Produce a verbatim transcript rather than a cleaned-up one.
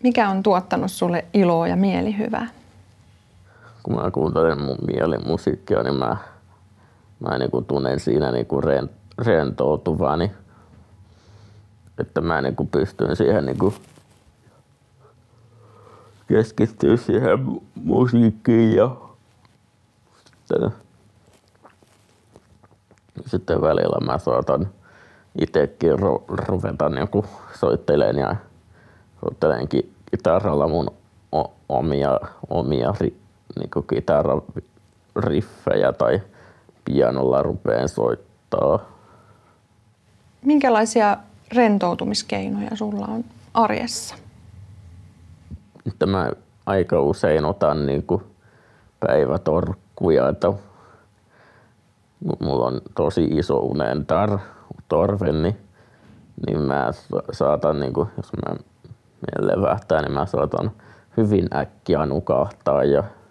Mikä on tuottanut sulle iloa ja mielihyvää? Kun mä kuuntelen mun mielimusiikkia, niin mä, mä niin kuin tunnen siinä niin kuin rentoutuvani. Että mä niin kuin pystyn siihen niin kuin keskittyä siihen musiikkiin ja sitten, sitten välillä mä saatan itekin ro, ruveta niin kuin soittelemaan ja soittelen kitaralla mun o, omia, omia ri, niin kuin kitarariffejä tai pianolla rupeen soittaa. Minkälaisia rentoutumiskeinoja sulla on arjessa? Että mä aika usein otan niin kuin päivätorkkuja, että mulla on tosi iso unen tar, torve, niin, niin mä saatan, niin kuin, jos mä menen levähtää, niin mä saatan hyvin äkkiä nukahtaa ja